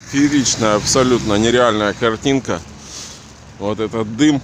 Фееричная, абсолютно нереальная картинка. Вот этот дым,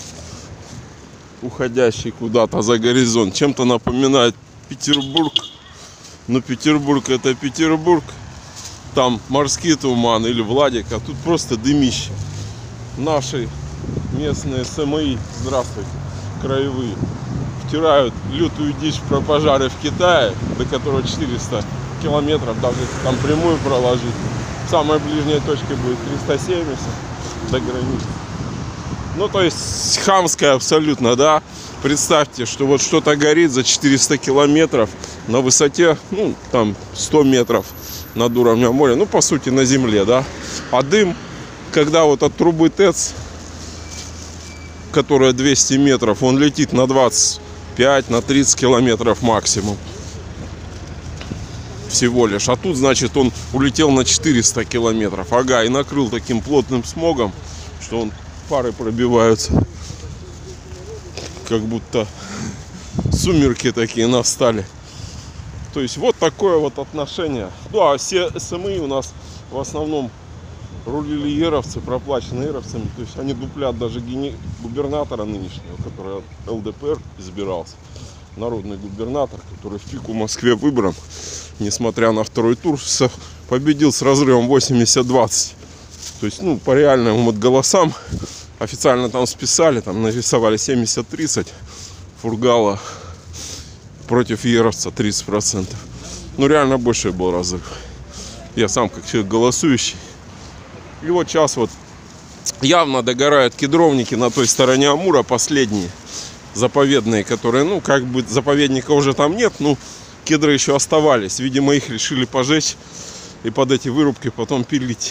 уходящий куда-то за горизонт, чем-то напоминает Петербург. Но Петербург — это Петербург. Там морский туман или Владик, а тут просто дымище. Наши местные СМИ, здравствуйте, краевые, втирают лютую дичь про пожары в Китае, до которого 400 километров, даже там прямую проложить. Самая ближняя точка будет 370 до границы. Ну, то есть хамская абсолютно, да. Представьте, что вот что-то горит за 400 километров на высоте, ну, там 100 метров над уровнем моря, ну, по сути, на земле, да. А дым, когда вот от трубы ТЭЦ, которая 200 метров, он летит на 25, на 30 километров максимум. Всего лишь. А тут, значит, он улетел на 400 километров. Ага, и накрыл таким плотным смогом, что он пары пробиваются. Как будто сумерки такие настали. То есть вот такое вот отношение. Да, все СМИ у нас в основном рулили еровцы, проплаченные еровцами. То есть они дуплят даже губернатора нынешнего, который от ЛДПР избирался. Народный губернатор, который в пику в Москве выбран, несмотря на второй тур, победил с разрывом 80-20. То есть, ну, по реальным вот голосам официально там списали, там нарисовали 70-30, Фургала против еровца 30%. Ну, реально больше был разрыв. Я сам как человек голосующий. И вот сейчас вот явно догорают кедровники на той стороне Амура, последние заповедные, которые, ну, как бы заповедника уже там нет, ну, кедры еще оставались. Видимо, их решили пожечь и под эти вырубки потом пилить.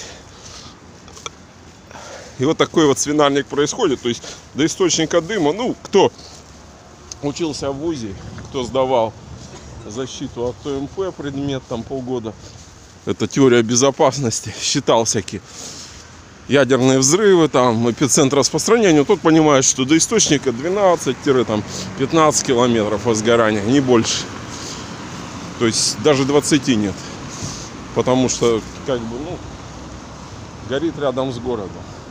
И вот такой вот свинарник происходит. То есть до источника дыма, ну, кто учился в ВУЗе, кто сдавал защиту от ТМП, предмет там полгода, это теория безопасности, считал всякие ядерные взрывы, там, эпицентр распространения, тот понимает, что до источника 12-15 километров возгорания, не больше. То есть даже 20 нет. Потому что, как бы, ну, горит рядом с городом.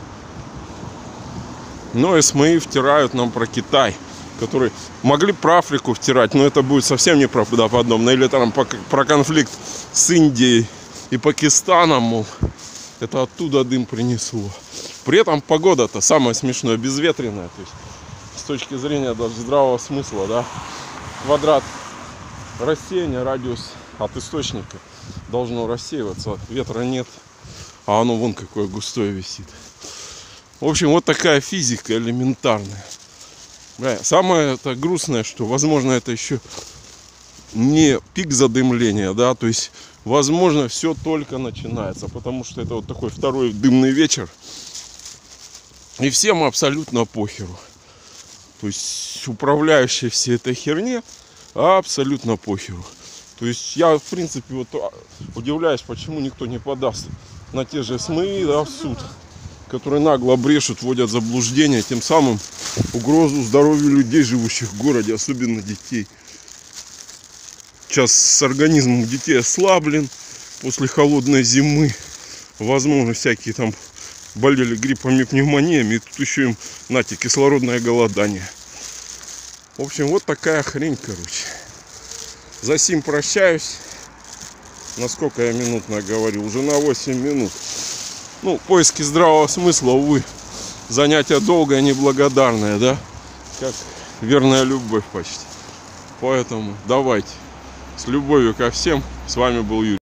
Но СМИ втирают нам про Китай, который могли про Африку втирать, но это будет совсем неправдоподобно. Или там про конфликт с Индией и Пакистаном, мол, это оттуда дым принесло. При этом погода-то самое смешное, безветренная. То есть с точки зрения даже здравого смысла, да, квадрат рассеяния, радиус от источника должно рассеиваться. Ветра нет, а оно вон какое густое висит. В общем, вот такая физика элементарная. Самое это грустное, что, возможно, это еще не пик задымления, да, то есть, возможно, все только начинается, потому что это вот такой второй дымный вечер, и всем абсолютно похеру. То есть, управляющие всей этой херне абсолютно похеру. То есть, я, в принципе, вот удивляюсь, почему никто не подаст на те же СМИ, да, в суд, которые нагло брешут, вводят в заблуждение, тем самым угрозу здоровью людей, живущих в городе, особенно детей. Сейчас организм у детей ослаблен после холодной зимы. Возможно, всякие там болели гриппами, пневмониями. И тут еще им, нате, кислородное голодание. В общем, вот такая хрень, короче. За сим прощаюсь. На сколько я минут наговорил? Уже на 8 минут. Ну, поиски здравого смысла, увы, занятие долгое, неблагодарное, да? Как верная любовь почти. Поэтому давайте. С любовью ко всем. С вами был Юрий.